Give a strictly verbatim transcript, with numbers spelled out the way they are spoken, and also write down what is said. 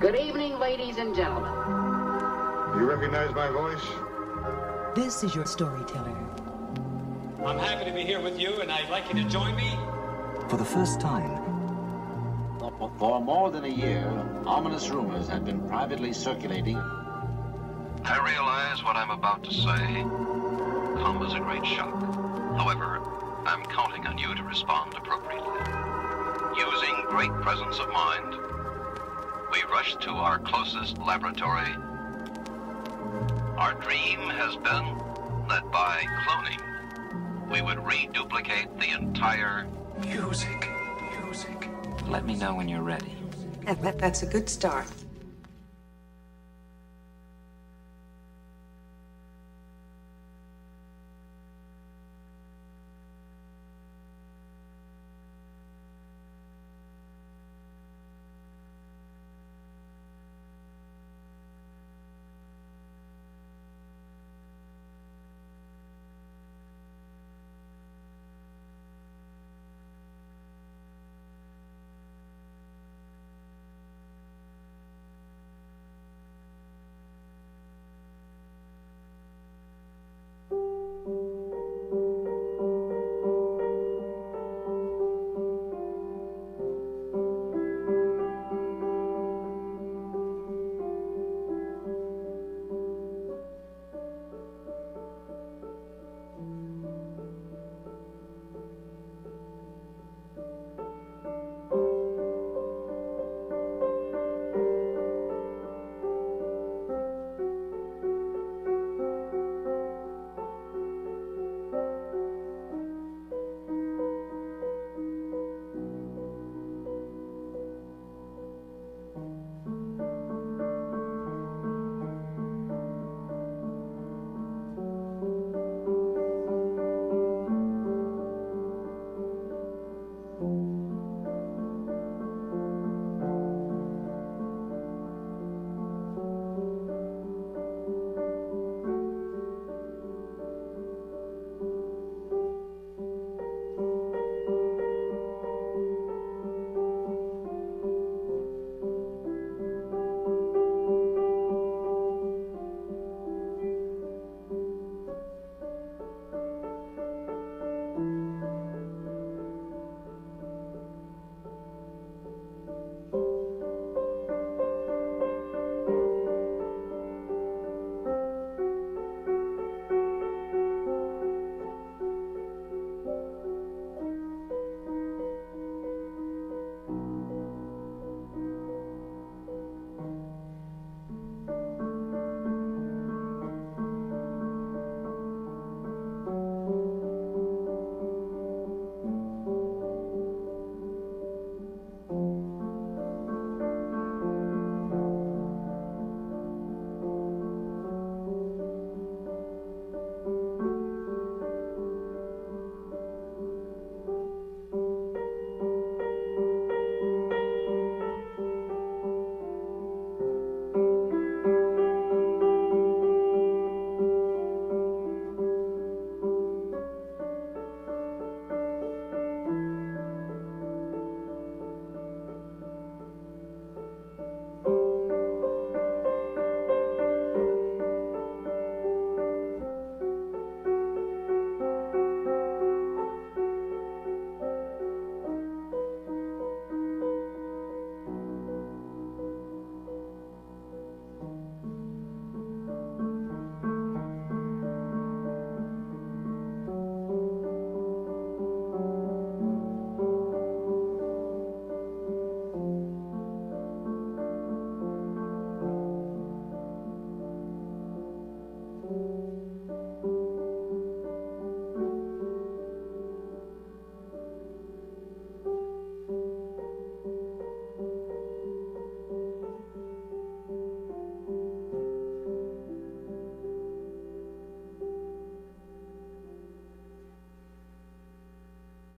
Good evening, ladies and gentlemen. You recognize my voice? This is your storyteller. I'm happy to be here with you, and I'd like you to join me. For the first time, for more than a year, ominous rumors had been privately circulating. I realize what I'm about to say come as a great shock. However, I'm counting on you to respond appropriately. Using great presence of mind, we rushed to our closest laboratory. Our dream has been that by cloning, we would reduplicate the entire music, music. Let me know when you're ready. That, that, that's a good start.